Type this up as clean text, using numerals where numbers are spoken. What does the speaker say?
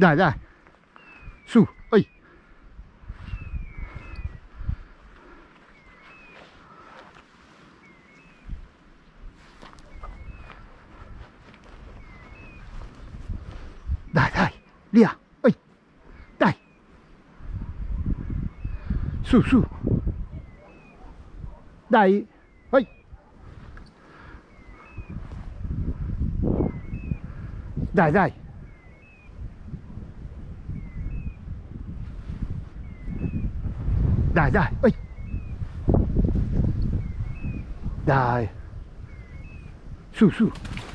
Dai, dai. Su, oi. Dai, dai, via, oi. Dai. Su, su. Dai, oi. Dai, dai. Dai, dai, oi. Dai. Su, su.